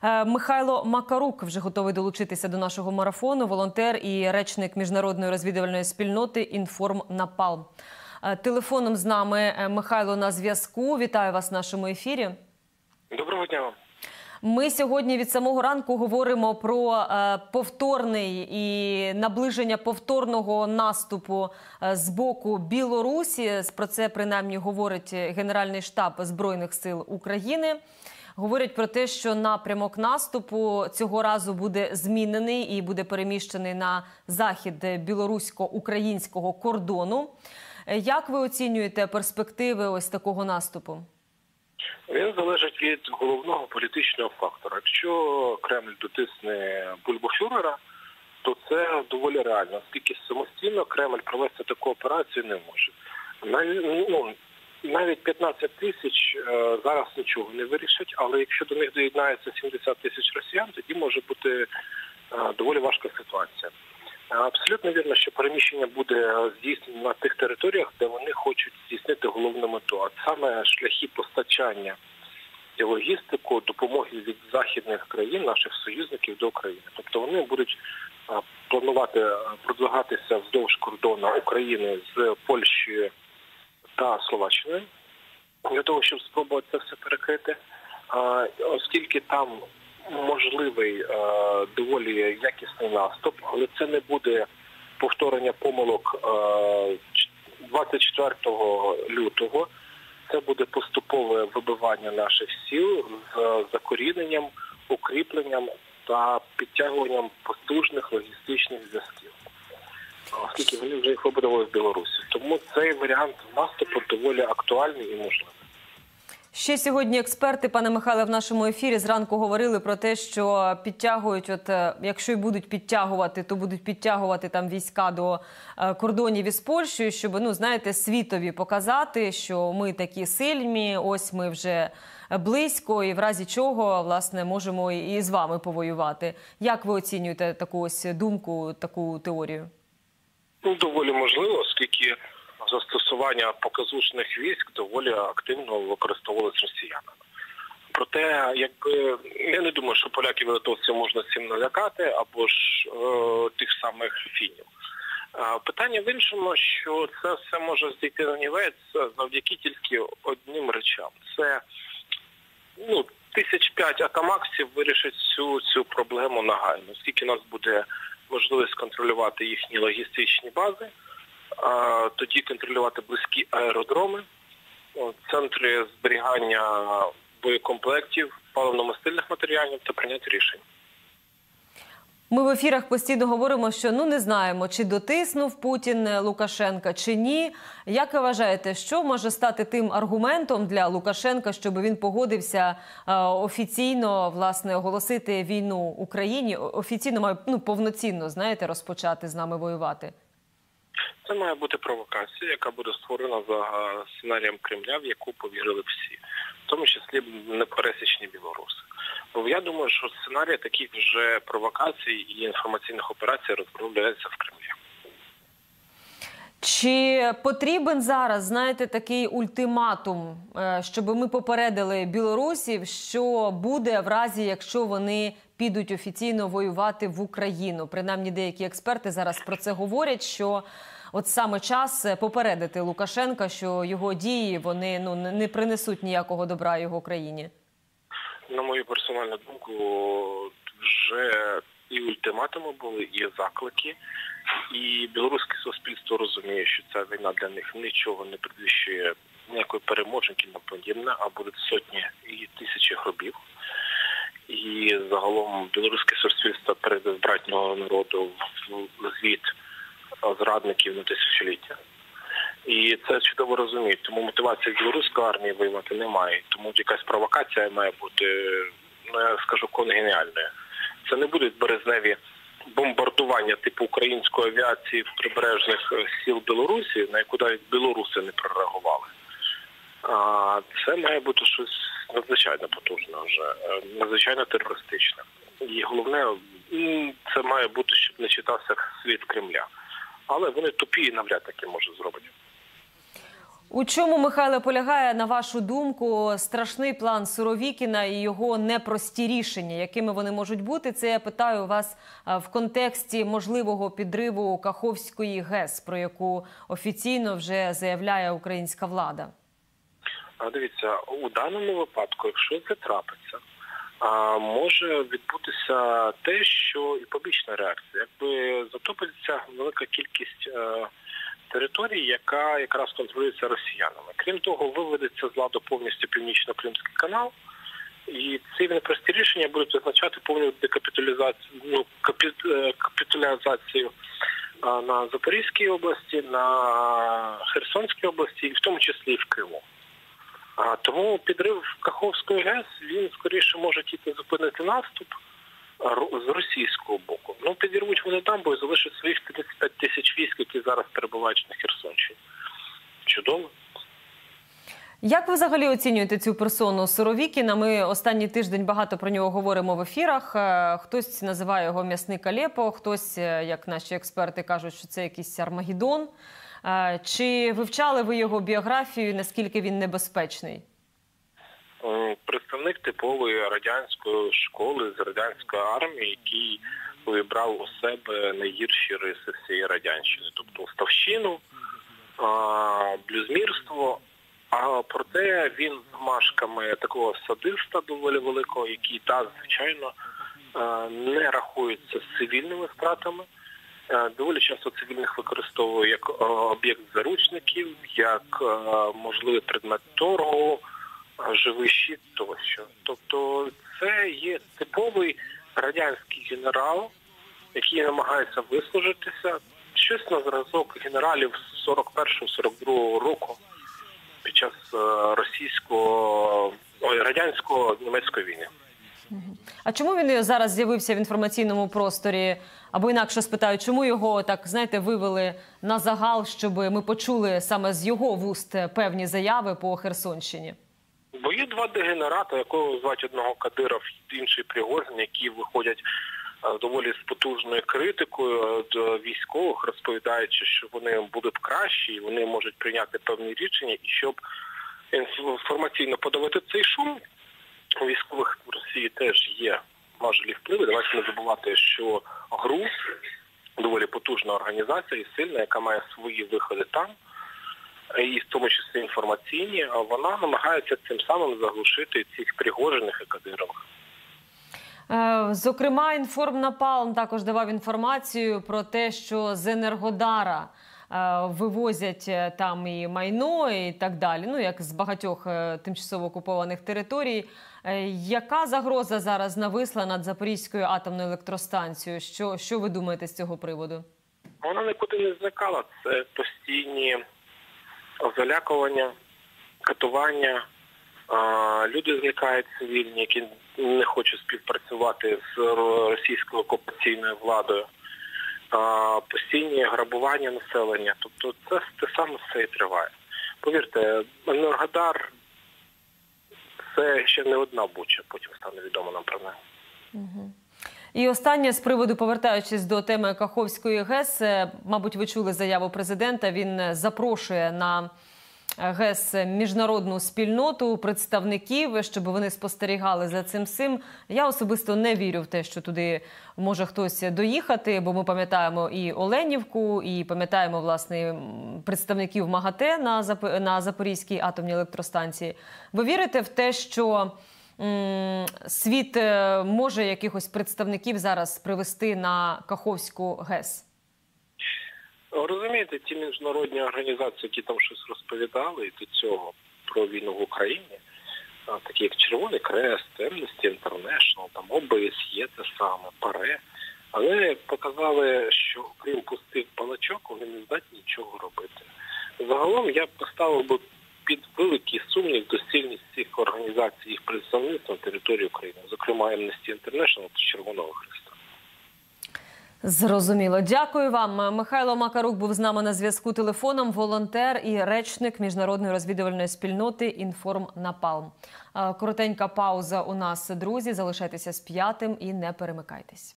Михайло Макарук вже готовий долучитися до нашого марафону. Волонтер і речник міжнародної розвідувальної спільноти «Інформнапалм». Телефоном з нами Михайло на зв'язку. Вітаю вас в нашому ефірі. Доброго дня вам. Ми сьогодні від самого ранку говоримо про повторний і наближення повторного наступу з боку Білорусі. Про це принаймні говорить Генеральний штаб Збройних сил України. Говорять про те, що напрямок наступу цього разу буде змінений і буде переміщений на захід білорусько-українського кордону. Як ви оцінюєте перспективи ось такого наступу? Він залежить від головного політичного фактора. Якщо Кремль дотисне бульбофюрера, то це доволі реально, оскільки самостійно Кремль провести таку операцію не може. Навіть 15 тисяч зараз нічого не вирішать, але якщо до них доєднається 70 тисяч росіян, тоді може бути доволі важка ситуація. Абсолютно вірно, що переміщення буде здійснено на тих територіях, де вони хочуть здійснити головну мету, а саме шляхи постачання і логістику, допомоги від західних країн, наших союзників до України. Тобто вони будуть планувати продвигатися вздовж кордону України з Польщею та Словаччиною, для того, щоб спробувати це все перекрити, оскільки там можливий доволі якісний наступ, але це не буде повторення помилок 24 лютого. Це буде поступове вибивання наших сил з закоріненням, укріпленням та підтягуванням потужних логістичних зв'язків, оскільки вони вже їх вибудували в Білорусі. Тому цей варіант наступу доволі актуальний і можливий. Ще сьогодні експерти, пане Михайле, в нашому ефірі зранку говорили про те, що підтягують, якщо й будуть підтягувати, то будуть підтягувати там війська до кордонів із Польщею, щоб, знаєте, світові показати, що ми такі сильні, ось ми вже близько і в разі чого, власне, можемо і з вами повоювати. Як ви оцінюєте таку ось думку, таку теорію? Доволі можливо, оскільки застосування показушних військ доволі активно використовувалися росіянами. Проте, я не думаю, що поляків і литовців можна цим налякати, або ж тих самих фінів. Питання в іншому, що це все може зійти на нівець завдяки тільки одним речам. Це 1005 атамаксів вирішить цю проблему нагально, оскільки у нас буде можливість контролювати їхні логістичні бази, тоді контролювати близькі аеродроми, центри зберігання боєкомплектів, паливно-мастильних матеріалів та прийняти рішень. Ми в ефірах постійно говоримо, що не знаємо, чи дотиснув Путін Лукашенка, чи ні. Як ви вважаєте, що може стати тим аргументом для Лукашенка, щоб він погодився офіційно, власне, оголосити війну Україні, офіційно, повноцінно, знаєте, розпочати з нами воювати? Це має бути провокація, яка буде створена за сценарієм Кремля, в яку повірили всі, в тому числі непересічні білоруси. Я думаю, що сценарій таких вже провокацій і інформаційних операцій розробляється в Кремлі. Чи потрібен зараз, знаєте, такий ультиматум, щоб ми попередили білорусів, що буде в разі, якщо вони підуть офіційно воювати в Україну? Принаймні деякі експерти зараз про це говорять, що от саме час попередити Лукашенка, що його дії, вони не принесуть ніякого добра його країні. На мою персональну думку, вже і ультиматуми були, і заклики. І білоруське суспільство розуміє, що ця війна для них нічого не передвіщує ніякої переможеньки на подібне, а будуть сотні і тисячі гробів. І загалом білоруське суспільство передасть братнього народу в звіт зрадників на тисячоліття. І це чудово розуміють. Тому мотивації білоруської армії воювати немає. Тому якась провокація має бути, я скажу, конгеніальною. Це не будуть березневі бомбардування типу української авіації в прибережних сіл Білорусі, на яку навіть білоруси не прореагували. Це має бути щось надзвичайно потужне вже, надзвичайно терористичне. І головне, це має бути, щоб не читався світ Кремля. Але вони тупі і навряд таки можуть зробити. У чому, Михайле, полягає, на вашу думку, страшний план Суровікіна і його непрості рішення? Якими вони можуть бути? Це я питаю вас в контексті можливого підриву Каховської ГЕС, про яку офіційно вже заявляє українська влада. Дивіться, у даному випадку, якщо це трапиться, може відбутися те, що і побічна реакція. Якби затопиться велика кількість територій, яка якраз контролюється росіянами. Крім того, виведеться з ладу повністю Північно-Кримський канал, і ці непрості рішення будуть означати повну декапіталізацію, капіталізацію на Запорізькій області, на Херсонській області, і в тому числі і в Криму. Тому підрив Каховської ГЕС, він скоріше може тільки зупинити наступ з російського боку. Ну, підірвуть вони там, бо залишать своїх 35 тисяч військ, які зараз перебувають на Херсонщині. Чудово. Як ви взагалі оцінюєте цю персону Суровікіна? Ми останній тиждень багато про нього говоримо в ефірах. Хтось називає його м'ясник Алепо, хтось, як наші експерти кажуть, що це якийсь Армагеддон. Чи вивчали ви його біографію, наскільки він небезпечний? Представник типової радянської школи з радянської армії, який вибрав у себе найгірші риси всієї радянщини. Тобто уставщину, блюзнірство. А проте він з замашками такого садиста доволі великого, який, звичайно, не рахується з цивільними втратами. Доволі часто цивільних використовує як об'єкт заручників, як можливий предмет торгу, живий щит тощо. Тобто це є типовий радянський генерал, який намагається вислужитися. Щось на зразок генералів з 41-42 року під час радянсько-німецької війни. А чому він зараз з'явився в інформаційному просторі? Або інакше спитаю, чому його, так, знаєте, вивели на загал, щоб ми почули саме з його вуст певні заяви по Херсонщині? Бо є два дегенерата, якого звать одного Кадиров, інший Пригожин, які виходять доволі з потужною критикою до військових, розповідаючи, що вони будуть кращі, і вони можуть прийняти певні рішення, і щоб інформаційно подавати цей шум, у військових в Росії теж є важливі впливи. Давайте не забувати, що ГРУ доволі потужна організація і сильна, яка має свої виходи там, і в тому числі інформаційні, а вона намагається цим самим заглушити цих Пригожиних і Кадирових. Зокрема, Інформнапалм також давав інформацію про те, що з Енергодара вивозять там і майно, і так далі, ну, як з багатьох тимчасово окупованих територій. Яка загроза зараз нависла над Запорізькою атомною електростанцією? Що ви думаєте з цього приводу? Вона нікуди не зникала. Це постійні залякування, катування. Люди зникають цивільні, які не хочуть співпрацювати з російською окупаційною владою. Постійні грабування населення. Тобто це те саме все і триває. Повірте, Енергодар – це ще не одна Буча, потім стане відомо нам про неї. Угу. І останнє з приводу, повертаючись до теми Каховської ГЕС, мабуть, ви чули заяву президента, він запрошує на ГЕС міжнародну спільноту, представників, щоб вони спостерігали за цим всім. Я особисто не вірю в те, що туди може хтось доїхати, бо ми пам'ятаємо і Оленівку, і пам'ятаємо, власне, представників МАГАТЕ на Запорізькій атомній електростанції. Ви вірите в те, що світ може якихось представників зараз привести на Каховську ГЕС? Розумієте, ті міжнародні організації, які там щось розповідали до цього про війну в Україні, такі як Червоний Хрест, Amnesty International, там ОБСЄ те саме, ПАРЕ, але показали, що крім пустих балачок, вони не здатні нічого робити. Загалом я поставив би під великий сумнів доцільність цих організацій, їх представництва на території України, зокрема Amnesty International та Червоного Хреста. Зрозуміло. Дякую вам. Михайло Макарук був з нами на зв'язку телефоном, волонтер і речник міжнародної розвідувальної спільноти «Інформнапалм». Коротенька пауза у нас, друзі. Залишайтеся з п'ятим і не перемикайтесь.